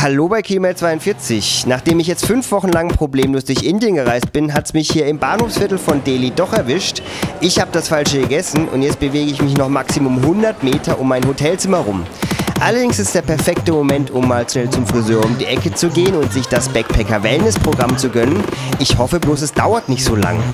Hallo bei Kilometer42. Nachdem ich jetzt 5 Wochen lang problemlos durch Indien gereist bin, hat es mich hier im Bahnhofsviertel von Delhi doch erwischt. Ich habe das Falsche gegessen und jetzt bewege ich mich noch Maximum 100 Meter um mein Hotelzimmer rum. Allerdings ist der perfekte Moment, um mal schnell zum Friseur um die Ecke zu gehen und sich das Backpacker-Wellness-Programm zu gönnen. Ich hoffe bloß, es dauert nicht so lang.